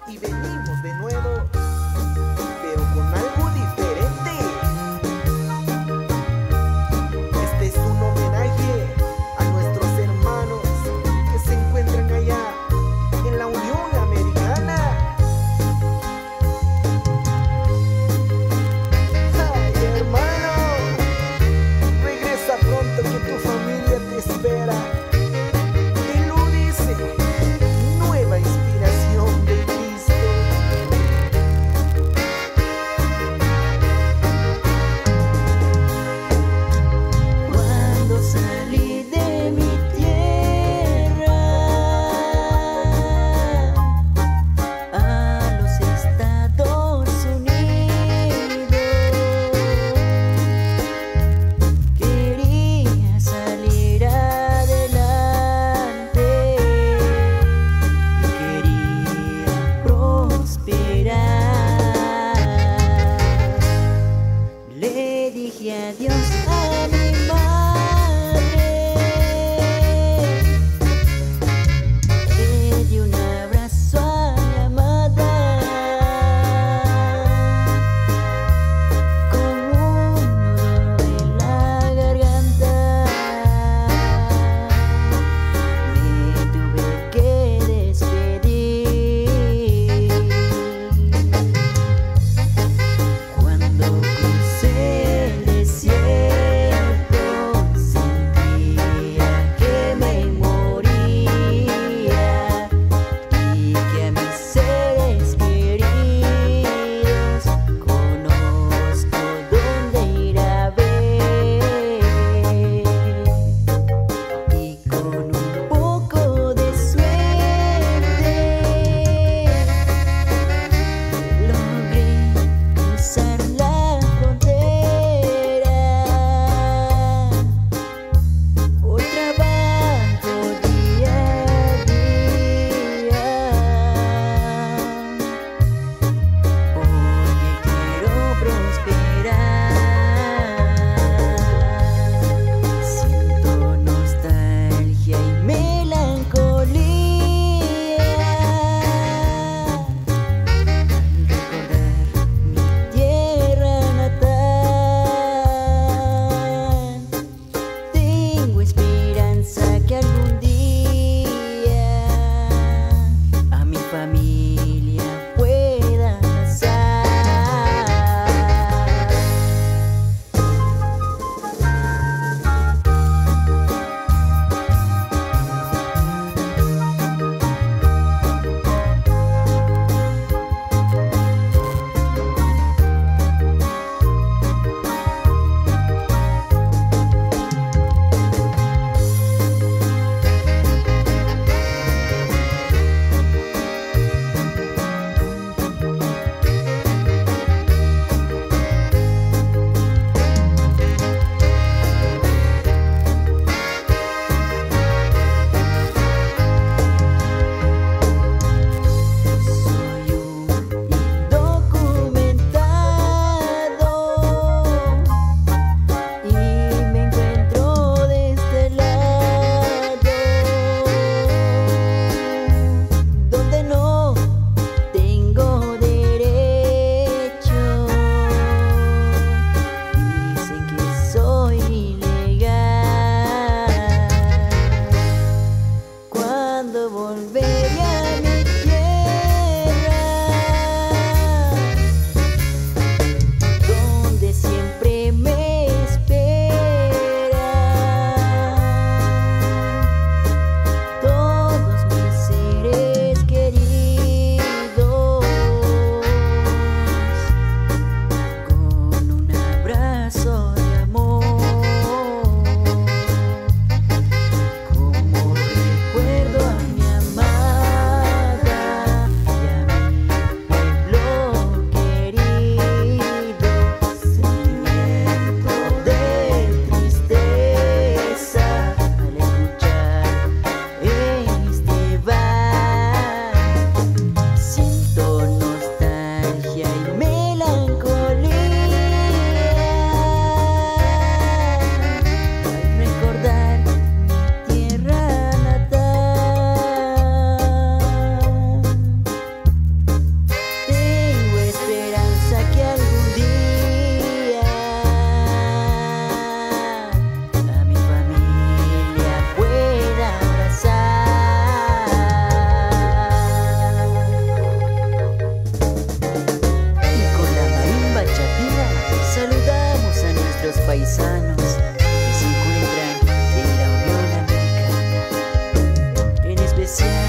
y venimos de nuevo, pero con algo diferente. Este es un homenaje a nuestros hermanos que se encuentran allá en la Unión Americana. Ay, hermano, regresa pronto que tu familia te espera. Adiós a mi madre, le di un abrazo a mi amada, con un nudo en la garganta, me tuve que despedir. Cuando crucé el desierto, sentía que me moría y que a mis seres queridos conozco dónde ir a ver. Y con un poco de suerte logré cruzar la frontera. Hoy trabajo día a día porque quiero prosperar. Siento nostalgia y melancolía al recordar mi tierra natal. Tengo esperanza que algún día a mi familia pueda abrazar. especial.